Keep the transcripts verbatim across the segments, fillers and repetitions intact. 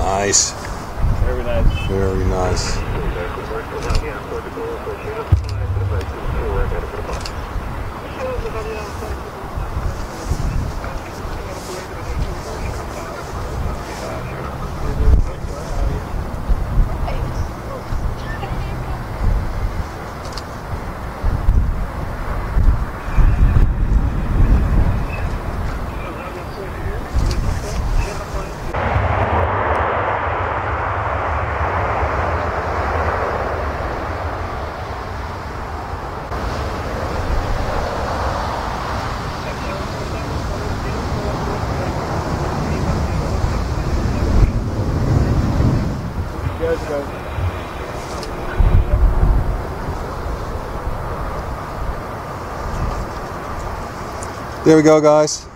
Nice. Very nice. Very nice. There we go, guys.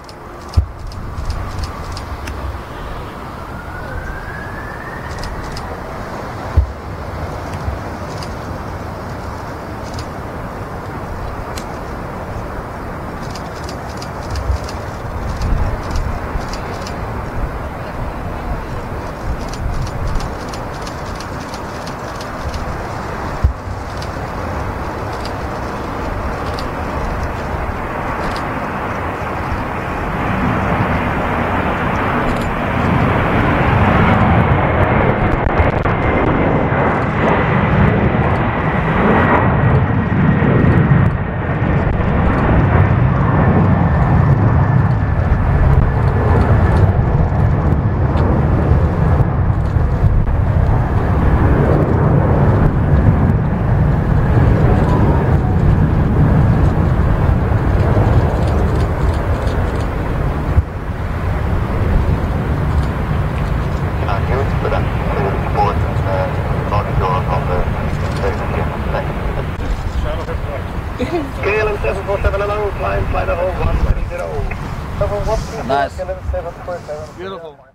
K L M seven four seven along, climb, flight of one twenty. Nice. seven four seven. Beautiful.